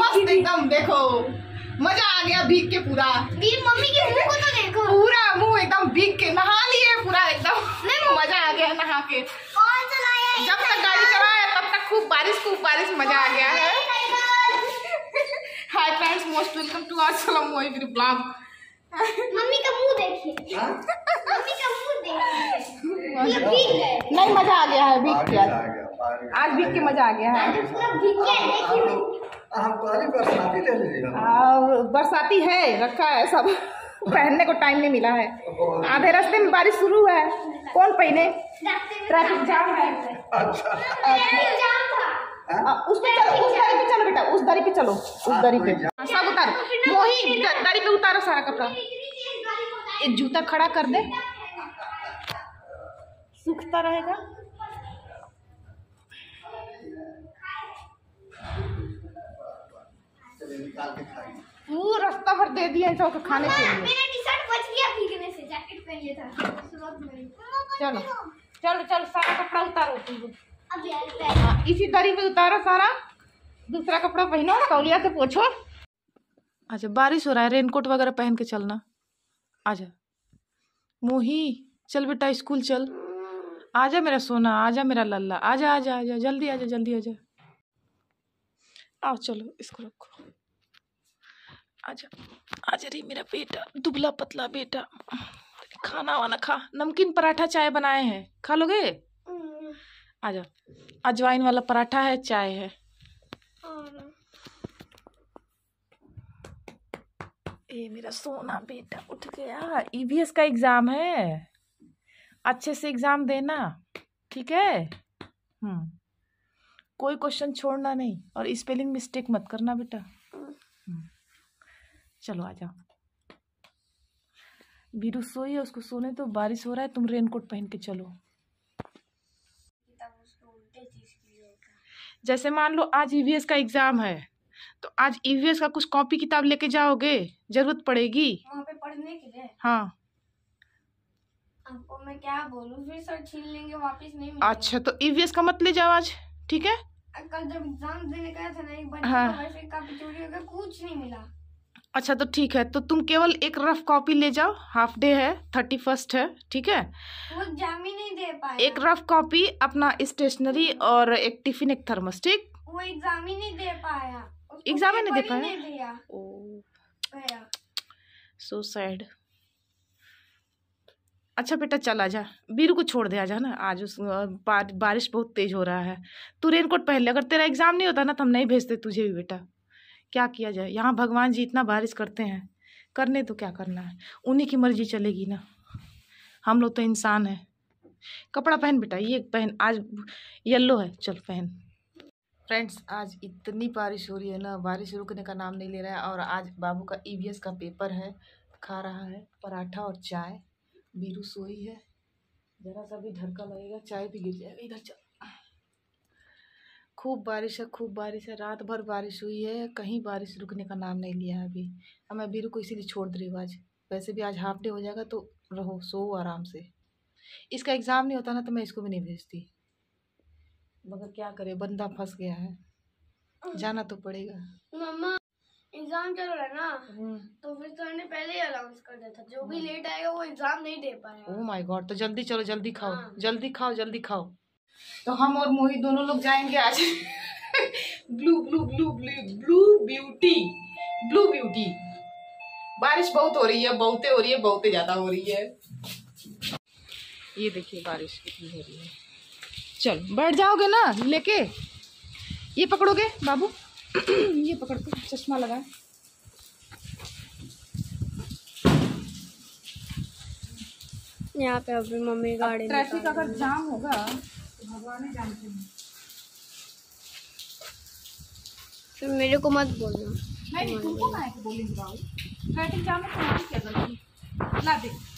मस्त एकदम। देखो मजा आ गया भीग के पूरा। मम्मी के मुंह को तो देखो, पूरा मुंह एकदम भीग के, नहा लिए पूरा एकदम। नहीं मजा आ गया नहा के। कौन चलाया? जब तक गाड़ी चलाया तब तक खूब बारिश मजा आ गया है। Hi friends, most welcome to our सलम मोहित ब्लॉग। मम्मी का मुंह देखिए, मम्मी का मुंह देखिए, ये भीग गए। नहीं मजा आ गया है भीग के, आज भीग के मजा आ गया है। आज पूरा भीग के देखिए। बरसाती ले लीजिए। बरसाती है रखा है सब, पहनने को टाइम नहीं मिला है। आधे रास्ते में बारिश शुरू है, कौन पहने? ट्रैफिक जाम है। अच्छा जाम था। उस पे चलो, उस दरी पे चलो बेटा, उस दरी पे चलो, उस दरी पे सब उतारो। मोही दरी पे उतारो सारा कपड़ा। एक जूता खड़ा कर दे, सूखता रहेगा। पूरा रास्ता भर दे दिया इन सबको खाने के लिए। मेरा टी-शर्ट बच गया भीगने से, जैकेट पहन लिया था। चलो चलो चलो सारा कपड़ा उतारो तुम। अब यार इसी दरी पे उतारो सारा, दूसरा कपड़ा पहनो, तौलिया से पोछो। अच्छा बारिश हो रहा है, रेनकोट वगैरह पहन के चलना। आजा मोही, चल बेटा स्कूल चल। आजा मेरा सोना, आजा मेरा लल्ला, आजा आजा आजा, जल्दी आजा जल्दी आजा। आओ चलो इसको रखो। आजा आजा रे मेरा बेटा, दुबला पतला बेटा। खाना वाना खा, नमकीन पराठा चाय बनाए हैं, खा लोगे? आजा, अजवाइन वाला पराठा है, चाय है। ए मेरा सोना बेटा उठ गया। ईवीएस का एग्जाम है, अच्छे से एग्जाम देना, ठीक है? कोई क्वेश्चन छोड़ना नहीं और स्पेलिंग मिस्टेक मत करना बेटा। चलो आ जाओ। बीरू सोई है, उसको सोने तो, बारिश हो रहा है, तुम रेनकोट पहन के चलो। जैसे मान लो आज ईवीएस का एग्जाम है, तो आज ईवीएस का कुछ कॉपी किताब लेके जाओगे, जरूरत पड़ेगी वहाँ पे पढ़ने के लिए। हाँ आपको मैं क्या बोलूं, फिर सर छीन लेंगे, वापस नहीं मिलेगा। अच्छा तो ईवीएस का मत ले जाओ आज, ठीक है? कल जब एग्जाम देने गया था ना, एक बार हाँ। वैसे कॉपी चोरी हो गया, कुछ नहीं मिला। अच्छा तो ठीक है, तो तुम केवल एक रफ कॉपी ले जाओ, हाफ डे है, 31 है, ठीक है? वो एग्जाम ही नहीं दे पाया। एक रफ कॉपी, अपना स्टेशनरी और एक टिफिन, एक थर्मस, ठीक? वो एग्जाम ही नहीं दे पाया, एग्जाम ही नहीं दे पाया? नहीं दिया। Oh so sad. अच्छा बेटा चल आजा, बीरू को छोड़ दे आजा ना, आज उस बारिश बहुत तेज हो रहा है। तू रेनकोट पहन ले, अगर तेरा एग्जाम नहीं होता ना तो हम नहीं भेजते तुझे भी बेटा। क्या किया जाए, यहाँ भगवान जी इतना बारिश करते हैं, करने तो क्या करना है, उन्हीं की मर्जी चलेगी ना, हम लोग तो इंसान हैं। कपड़ा पहन बेटा, ये पहन, आज येलो है, चल पहन। फ्रेंड्स आज इतनी बारिश हो रही है ना, बारिश रुकने का नाम नहीं ले रहा है। और आज बाबू का ईवीएस का पेपर है, खा रहा है पराठा और चाय। बीरू सोई है, जरा सा भी झटका लगेगा चाय भी गिर जाएगा। इधर चल, खूब बारिश है, खूब बारिश है, रात भर बारिश हुई है, कहीं बारिश रुकने का नाम नहीं लिया है अभी। अब मैं बीरू को इसीलिए छोड़ दे रही हूँ आज, वैसे भी आज हाफ डे हो जाएगा, तो रहो सो आराम से। इसका एग्ज़ाम नहीं होता ना तो मैं इसको भी नहीं भेजती, मगर क्या करे, बंदा फंस गया है, जाना तो पड़ेगा। मम्मा एग्जाम चल रहा है ना, तो फिर सर ने पहले ही अनाउंस कर दिया था, जो भी लेट आएगा वो एग्जाम नहीं दे पाएगा। ओह माय गॉड, तो जल्दी चलो, जल्दी खाओ, जल्दी खाओ, जल्दी खाओ। तो हम और मोहित दोनों लोग जाएंगे आज blue blue blue blue blue beauty, blue beauty. बारिश बहुत हो रही है, बहुते हो रही है, बहुते ज्यादा हो रही है। ये देखिए बारिश कितनी हो रही है। चल बैठ जाओगे ना लेके, ये पकड़ोगे बाबू ये पकड़ के, चश्मा लगा। यहाँ पे अभी मम्मी गाड़ी, ट्रैफिक अगर जाम होगा तो भगवान जानते हैं। फिर मेरे को मत बोलना। नहीं तुमको मैं बोलेंगे बाबू, ट्रैफिक जाम है, तुम्हारी क्या गलती। ला दे।